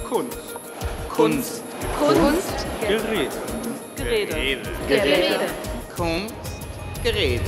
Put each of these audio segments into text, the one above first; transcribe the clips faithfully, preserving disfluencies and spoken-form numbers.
Kunst. Kunst. Kunst. Gerede. Gerede. Gerede. Gerede. Kunst. Gerede.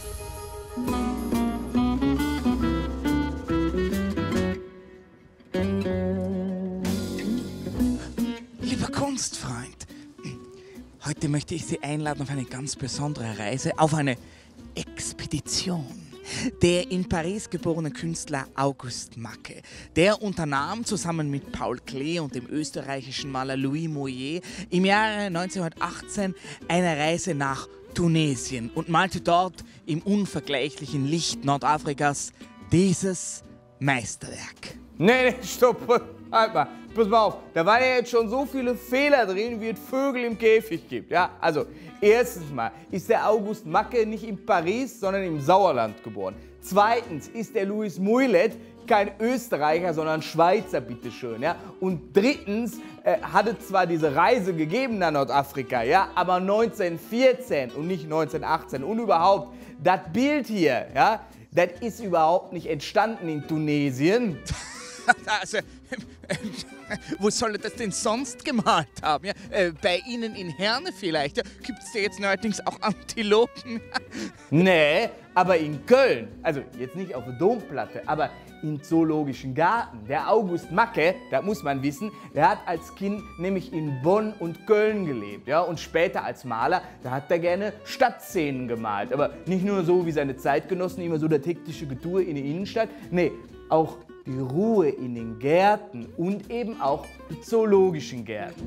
Lieber Kunstfreund, heute möchte ich Sie einladen auf eine ganz besondere Reise, auf eine Expedition. Der in Paris geborene Künstler August Macke, der unternahm zusammen mit Paul Klee und dem österreichischen Maler Louis Moyer im Jahre neunzehnhundertachtzehn eine Reise nach Tunesien und malte dort im unvergleichlichen Licht Nordafrikas dieses Meisterwerk. Nee, nee, stopp. Halt mal. Pass mal auf. Da waren ja jetzt schon so viele Fehler drin, wie es Vögel im Käfig gibt. Ja, also, erstens mal ist der August Macke nicht in Paris, sondern im Sauerland geboren. Zweitens ist der Louis Mouillet kein Österreicher, sondern Schweizer, bitteschön. Ja? Und drittens äh, hat es zwar diese Reise gegeben nach Nordafrika, ja, aber neunzehnhundertvierzehn und nicht neunzehnhundertachtzehn. Und überhaupt, das Bild hier, ja, das ist überhaupt nicht entstanden in Tunesien. Also, wo soll er das denn sonst gemalt haben? Ja, äh, bei Ihnen in Herne vielleicht? Ja, gibt es da jetzt neuerdings auch Antilopen? Nee, aber in Köln, also jetzt nicht auf der Domplatte, aber im Zoologischen Garten. Der August Macke, das muss man wissen, der hat als Kind nämlich in Bonn und Köln gelebt. Ja? Und später als Maler, da hat er gerne Stadtszenen gemalt. Aber nicht nur so wie seine Zeitgenossen, immer so das hektische Getue in der Innenstadt. Nee, auch die Ruhe in den Gärten und eben auch die zoologischen Gärten.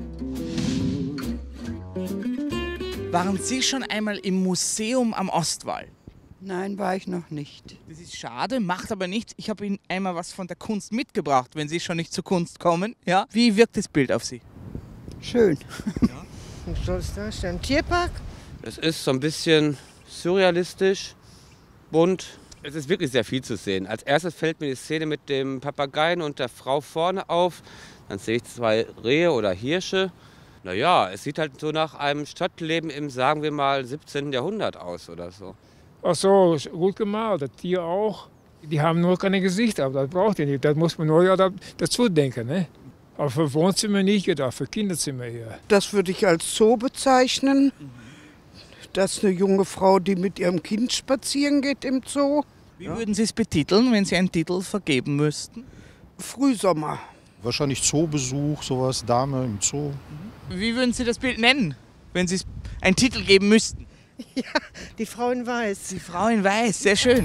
Waren Sie schon einmal im Museum am Ostwall? Nein, war ich noch nicht. Das ist schade, macht aber nichts. Ich habe Ihnen einmal was von der Kunst mitgebracht, wenn Sie schon nicht zur Kunst kommen. Ja? Wie wirkt das Bild auf Sie? Schön. Ja. Was soll es darstellen? Ein Tierpark? Es ist so ein bisschen surrealistisch, bunt. Es ist wirklich sehr viel zu sehen. Als erstes fällt mir die Szene mit dem Papageien und der Frau vorne auf. Dann sehe ich zwei Rehe oder Hirsche. Naja, es sieht halt so nach einem Stadtleben im, sagen wir mal, siebzehnten Jahrhundert aus oder so. Ach so, gut gemalt, das Tier auch. Die haben nur keine Gesichter, aber das braucht ihr nicht. Das muss man nur ja dazu denken. Ne? Aber für Wohnzimmer nicht gedacht, für Kinderzimmer hier. Das würde ich als Zoo bezeichnen. Das ist eine junge Frau, die mit ihrem Kind spazieren geht im Zoo. Wie würden Sie es betiteln, wenn Sie einen Titel vergeben müssten? Frühsommer. Wahrscheinlich Zoobesuch, sowas, Dame im Zoo. Wie würden Sie das Bild nennen, wenn Sie es einen Titel geben müssten? Ja, die Frau in Weiß. Die Frau in Weiß, sehr schön.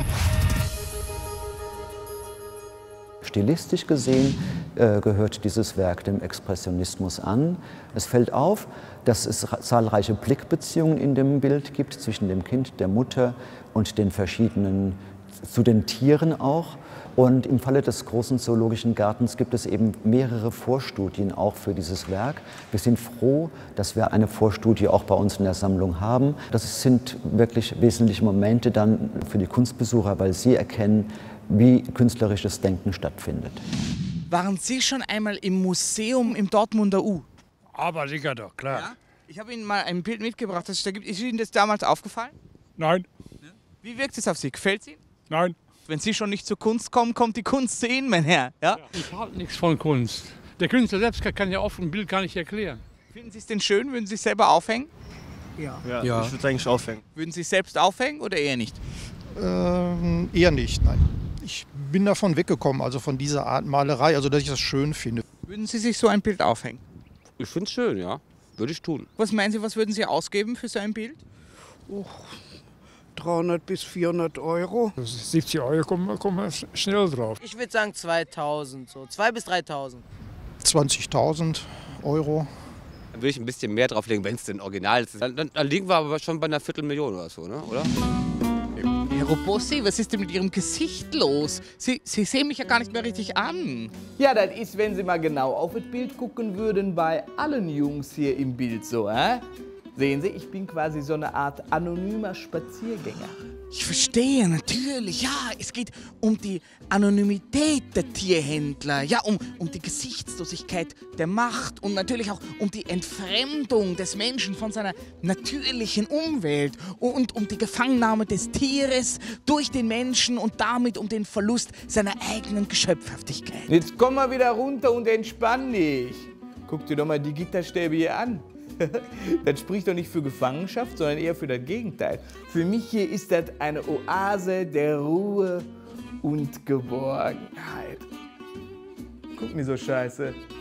Stilistisch gesehen äh, gehört dieses Werk dem Expressionismus an. Es fällt auf, dass es zahlreiche Blickbeziehungen in dem Bild gibt zwischen dem Kind, der Mutter und den verschiedenen, zu den Tieren auch. Und im Falle des großen Zoologischen Gartens gibt es eben mehrere Vorstudien auch für dieses Werk. Wir sind froh, dass wir eine Vorstudie auch bei uns in der Sammlung haben. Das sind wirklich wesentliche Momente dann für die Kunstbesucher, weil sie erkennen, wie künstlerisches Denken stattfindet. Waren Sie schon einmal im Museum im Dortmunder U? Aber sicher doch, klar. Ja? Ich habe Ihnen mal ein Bild mitgebracht, das es da gibt. Ist Ihnen das damals aufgefallen? Nein. Wie wirkt es auf Sie? Gefällt es Ihnen? Nein. Wenn Sie schon nicht zur Kunst kommen, kommt die Kunst zu Ihnen, mein Herr. Ja? Ich halte nichts von Kunst. Der Künstler selbst kann ja oft ein Bild gar nicht erklären. Finden Sie es denn schön? Würden Sie es selber aufhängen? Ja, ja, ja. Ich würde es eigentlich aufhängen. Würden Sie es selbst aufhängen oder eher nicht? Ähm, eher nicht, nein. Ich bin davon weggekommen, also von dieser Art Malerei, also dass ich das schön finde. Würden Sie sich so ein Bild aufhängen? Ich finde es schön, ja. Würde ich tun. Was meinen Sie, was würden Sie ausgeben für so ein Bild? Oh, dreihundert bis vierhundert Euro. siebzig Euro kommen, kommen wir schnell drauf. Ich würde sagen zweitausend, so zweitausend bis dreitausend. zwanzigtausend Euro. Dann würde ich ein bisschen mehr drauflegen, wenn es denn original ist. Dann, dann, dann liegen wir aber schon bei einer Viertelmillion oder so, ne? Oder? Herr Robossi, was ist denn mit Ihrem Gesicht los? Sie, Sie sehen mich ja gar nicht mehr richtig an. Ja, das ist, wenn Sie mal genau auf das Bild gucken würden, bei allen Jungs hier im Bild so, hä? Sehen Sie, ich bin quasi so eine Art anonymer Spaziergänger. Ich verstehe, natürlich. Ja, es geht um die Anonymität der Tierhändler. Ja, um, um die Gesichtslosigkeit der Macht und natürlich auch um die Entfremdung des Menschen von seiner natürlichen Umwelt und um die Gefangennahme des Tieres durch den Menschen und damit um den Verlust seiner eigenen Geschöpfhaftigkeit. Jetzt komm mal wieder runter und entspann dich. Guck dir doch mal die Gitterstäbe hier an. Das spricht doch nicht für Gefangenschaft, sondern eher für das Gegenteil. Für mich hier ist das eine Oase der Ruhe und Geborgenheit. Guck nicht so scheiße.